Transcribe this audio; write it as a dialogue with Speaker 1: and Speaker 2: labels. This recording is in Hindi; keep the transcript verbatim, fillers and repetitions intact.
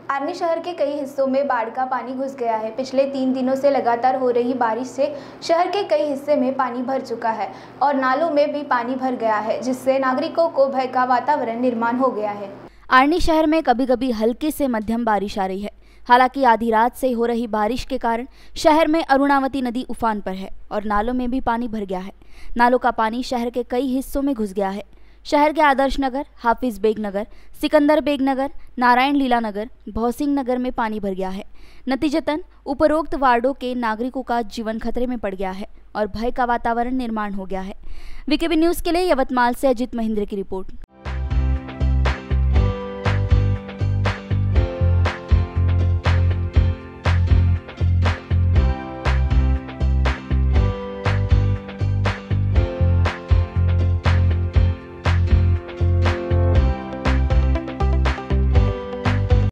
Speaker 1: आर्नी शहर के कई हिस्सों में बाढ़ का पानी घुस गया है। पिछले तीन दिनों से लगातार हो रही बारिश से शहर के कई हिस्से में पानी भर चुका है और नालों में भी पानी भर गया है, जिससे नागरिकों को भय का वातावरण निर्माण हो गया है।
Speaker 2: आर्नी शहर में कभी कभी हल्की से मध्यम बारिश आ रही है। हालांकि आधी रात से हो रही बारिश के कारण शहर में अरुणावती नदी उफान पर है और नालों में भी पानी भर गया है। नालों का पानी शहर के कई हिस्सों में घुस गया है। शहर के आदर्श नगर, हाफिज बेग नगर, सिकंदर बेग नगर, नारायण लीला नगर, भौसिंग नगर में पानी भर गया है। नतीजतन उपरोक्त वार्डों के नागरिकों का जीवन खतरे में पड़ गया है और भय का वातावरण निर्माण हो गया है। वीकेबी न्यूज़ के लिए यवतमाल से अजित महेंद्र की रिपोर्ट।